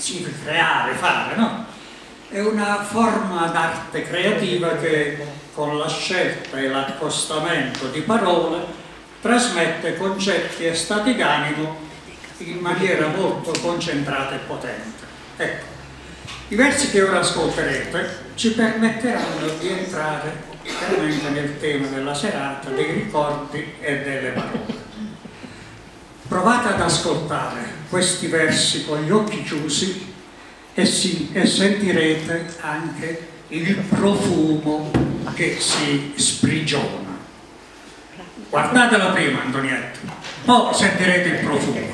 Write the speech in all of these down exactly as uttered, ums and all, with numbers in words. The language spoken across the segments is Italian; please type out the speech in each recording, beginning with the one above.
significa creare, fare, no? È una forma d'arte creativa che con la scelta e l'accostamento di parole trasmette concetti e stati d'animo in maniera molto concentrata e potente. Ecco, i versi che ora ascolterete ci permetteranno di entrare veramente nel tema della serata, dei ricordi e delle parole. Provate ad ascoltare questi versi con gli occhi chiusi e, si, e sentirete anche il profumo che si sprigiona. Guardatela prima, Antonietta, poi sentirete il profumo.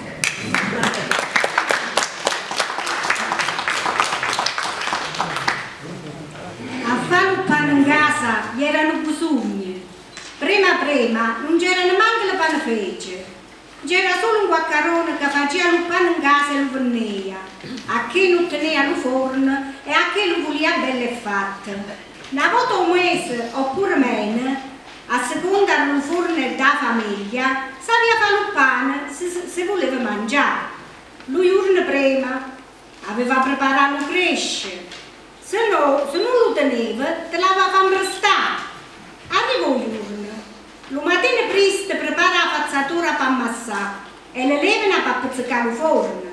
A fare un pane in casa gli erano bisogni. Prima prima non c'erano manco le panefece. C'era solo un guaccarone che faceva il pane in casa e lo vendeva. A chi non teneva il forno e a chi lo voleva belle fatte. Una volta un mese oppure meno, a seconda del forno della famiglia, sapeva fare il pane se, se voleva mangiare. Lui giorno prima aveva preparato il cresce, se, no, se non lo teneva te l'aveva fatto prestare. Arrivò il giorno, lo mattino presto prepara la fazzatura per ammassare e le levano per pizzicare il forno.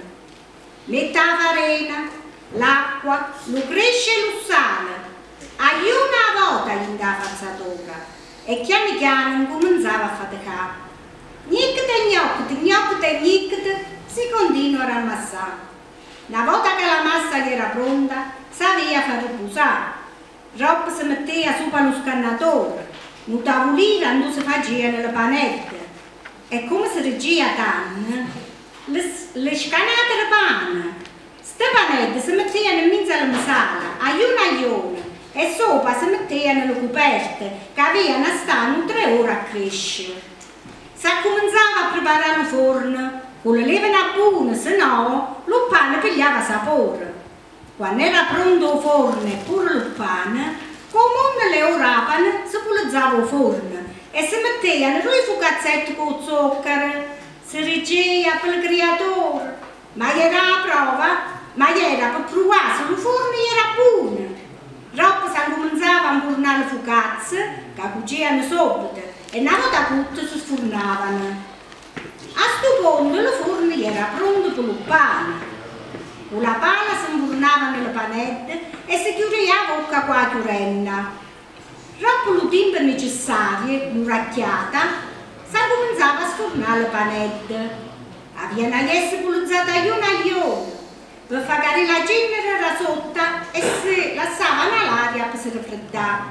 Mette la farina, l'acqua, lo cresce e lo sale. A una volta gli dà la fazzatura e piano piano cominciava a faticare. Gnocchete, gnocchete, gnocchete, gnocchete, si continua a ammassare. Una volta che la massa gli era pronta, sapeva far riposare. Rob si metteva sopra lo scannatore, un tavolino dove si faceva le panette. E come si reggia tanto, le, le scanate di pane. Queste panette si mettevano in mezzo alla masala, a una a una, e sopra si mettevano le coperte, che avevano stato tre ore a crescere. Si cominciava a preparare il forno, con le levane buone, se no, il pane pigliava sapore. Quando era pronto il forno e pure il pane, come le orapane si pulizzava il forno e si mettevano due focazzetti con zucchero, si reggeva per il creatore, ma era la prova, ma era per provare se il forno era buono. Dopo si cominciava a impurnare le focazze, che cuocevano subito, e una volta tutte si sfornavano. A questo punto il forno era pronto per il pane. Con la pala si impurnavano le panette e si chiudeva la bocca con la chiurenna. Dopo il tempo necessario, un'oracchiata, si cominciava a sfornare le panette. Avevano essere pulizzate a una a una, per far che la cenere era sotto e si lasciavano all'aria per si raffreddare.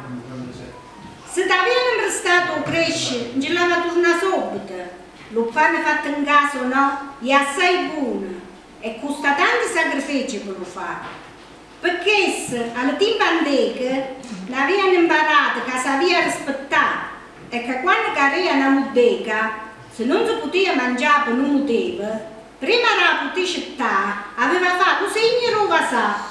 Se ti avevano prestato il cresce, non ce l'aveva tornato subito. Il pane fatto in casa o no, è assai buono e costa tanti sacrifici per lo fare. Perché alle tempo antiche ne avevano imparato che si aveva rispettato e che quando avevano una bottega, se non si poteva mangiare per non poteva, prima la puticità aveva fatto un segno rovasà